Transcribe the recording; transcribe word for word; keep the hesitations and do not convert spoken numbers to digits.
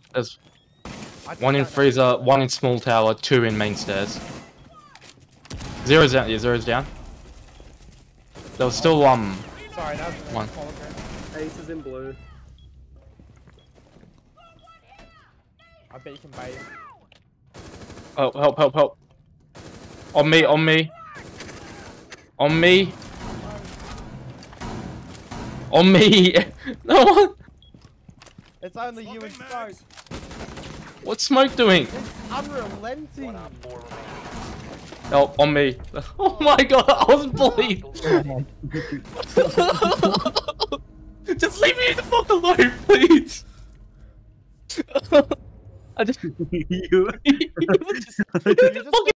There's one in freezer, one in small tower, two in main stairs. Zero's down. Yeah, zero's down. There was still um. Sorry, that was one. Ace is in blue. I bet you can bait. Oh, help! Help! Help! On me! On me! On me! On me! No one! It's only you and Smoke. What's Smoke doing? It's unrelenting. Help! On me! Oh my god! I was bleeding! Just leave me the fuck alone, please! I just... you... you just...